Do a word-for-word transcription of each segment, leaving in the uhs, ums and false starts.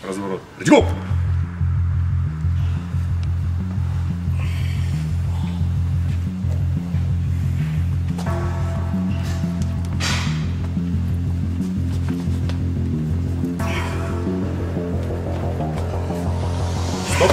Разворот. Идем! Стоп!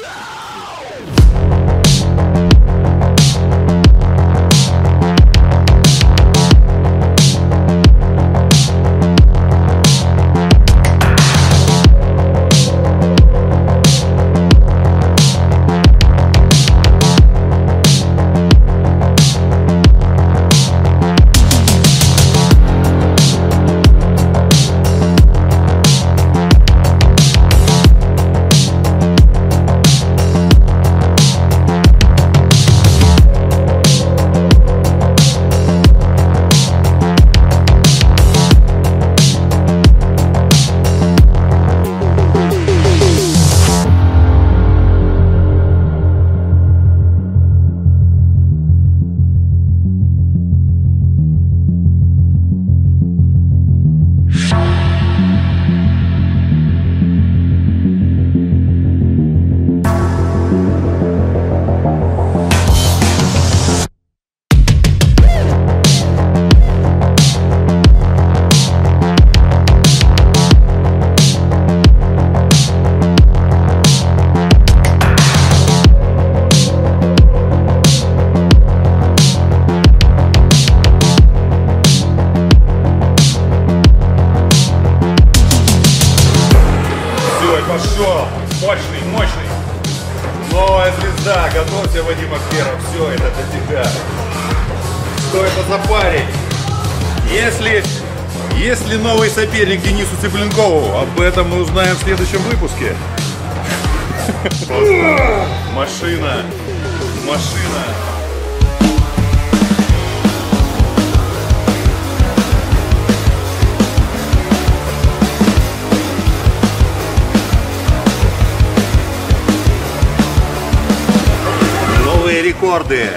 Пошел! Мощный, мощный! Новая звезда! Готовься, Вадим Акберов! Все, это для тебя! Что это за парень? Если, если новый соперник Денису Цыпленкову, об этом мы узнаем в следующем выпуске. Машина! Машина! Рекорды.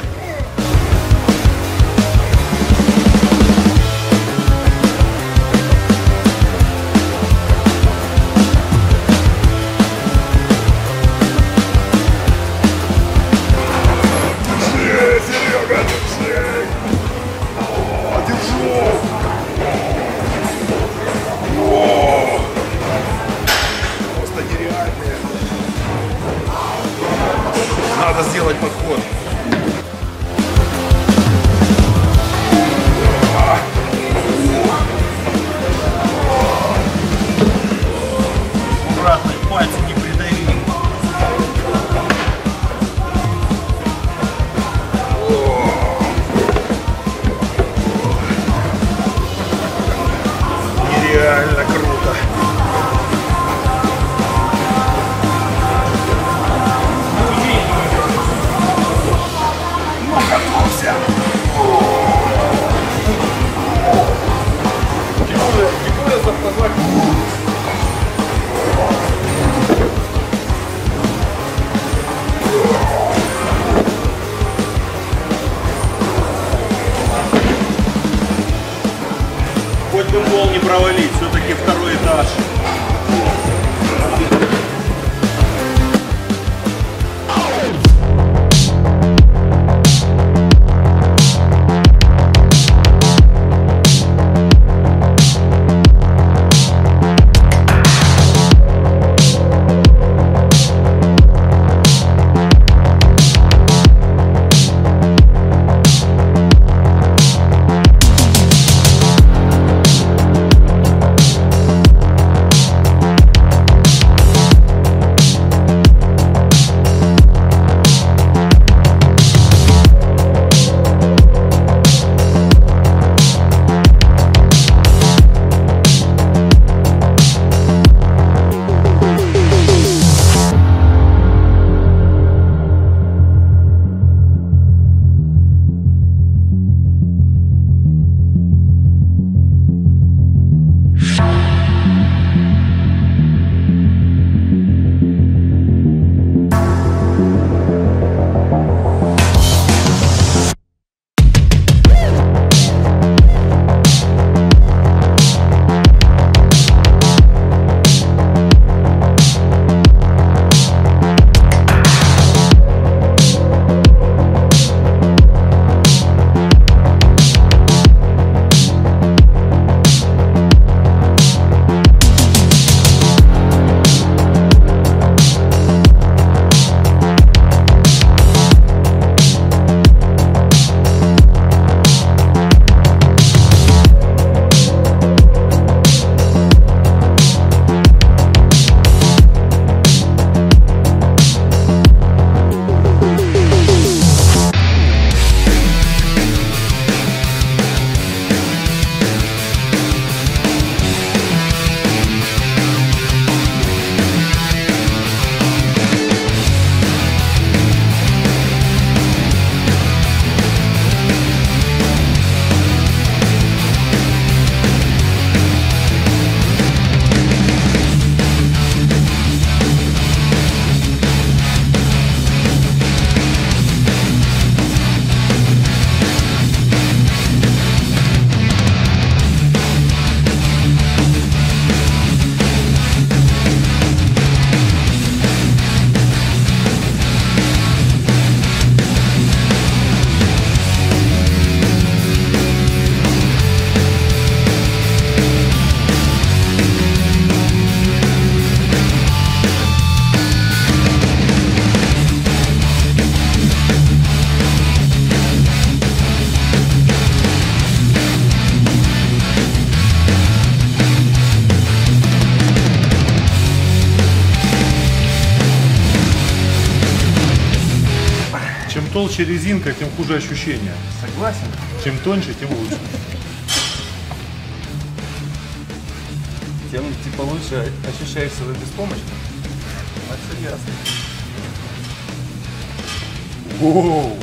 Серега, держи! О, держу! О! Просто нереальные. Надо сделать подход. Аккуратно, пальцы не придави. Нереально круто. толще резинка, тем хуже ощущение. Согласен. Чем тоньше, тем лучше. Тем типа лучше ощущаешь свою беспомощность. Это ясно. Воу!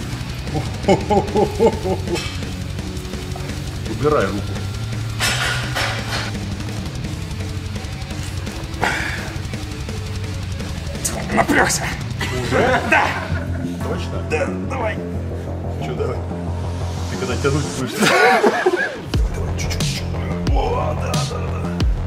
Убирай руку. Напрягся. Уже? Да. Точно? Да, давай. Че, давай. Ты когда тянуть будешь? Давай чуть-чуть. О, да, да, да.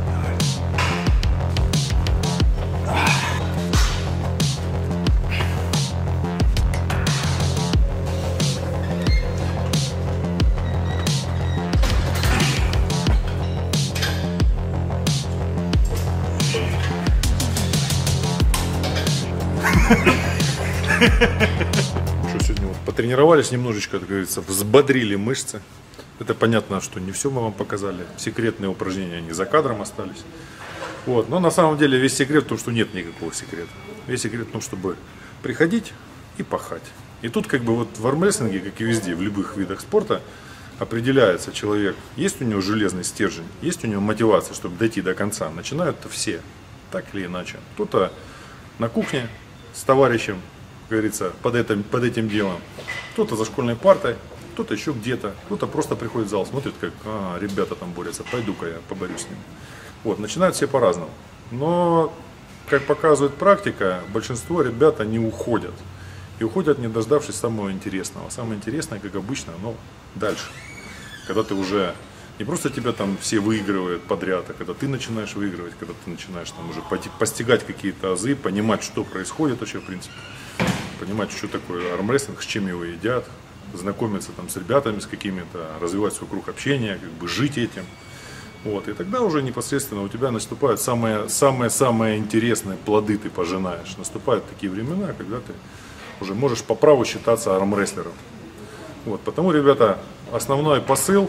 Что, сегодня вот потренировались немножечко, как говорится, взбодрили мышцы. Это понятно, что не все мы вам показали. Секретные упражнения, они за кадром остались. Вот. Но на самом деле весь секрет в том, что нет никакого секрета. Весь секрет в том, чтобы приходить и пахать. И тут как бы вот в армрестлинге, как и везде, в любых видах спорта, определяется человек, есть у него железный стержень, есть у него мотивация, чтобы дойти до конца. Начинают-то все, так или иначе. Кто-то на кухне с товарищем, как говорится, под этим, под этим делом. Кто-то за школьной партой, кто-то еще где-то, кто-то просто приходит в зал, смотрит, как а, ребята там борются, пойду-ка я поборюсь с ними. Вот, начинают все по-разному. Но, как показывает практика, большинство ребят, они уходят. И уходят, не дождавшись самого интересного. Самое интересное, как обычно, но дальше. Когда ты уже, не просто тебя там все выигрывают подряд, а когда ты начинаешь выигрывать, когда ты начинаешь там уже постигать какие-то азы, понимать, что происходит вообще в принципе. Понимать, что такое армрестлинг, с чем его едят, знакомиться там с ребятами, с какими-то, развивать свой круг общения, как бы жить этим. Вот, и тогда уже непосредственно у тебя наступают самые-самые интересные плоды, ты пожинаешь. Наступают такие времена, когда ты уже можешь по праву считаться армрестлером. Вот, потому, ребята, основной посыл: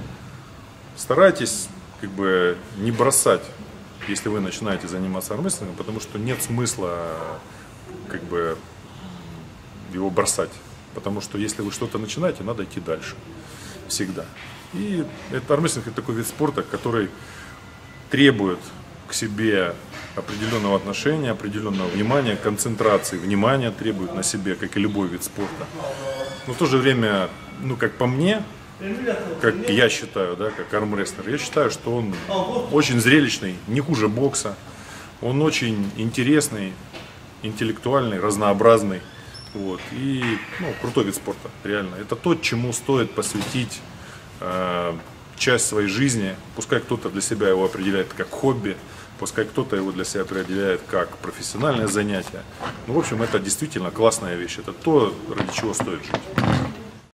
старайтесь как бы не бросать, если вы начинаете заниматься армрестлингом, потому что нет смысла как бы его бросать. Потому что если вы что-то начинаете, надо идти дальше. Всегда. И это армрестлинг — это такой вид спорта, который требует к себе определенного отношения, определенного внимания, концентрации, внимания требует на себе, как и любой вид спорта. Но в то же время, ну как по мне, как я считаю, да, как армрестлер, я считаю, что он очень зрелищный, не хуже бокса. Он очень интересный, интеллектуальный, разнообразный. Вот, и ну, крутой вид спорта, реально. Это то, чему стоит посвятить э, часть своей жизни. Пускай кто-то для себя его определяет как хобби, пускай кто-то его для себя определяет как профессиональное занятие. Ну, в общем, это действительно классная вещь. Это то, ради чего стоит жить.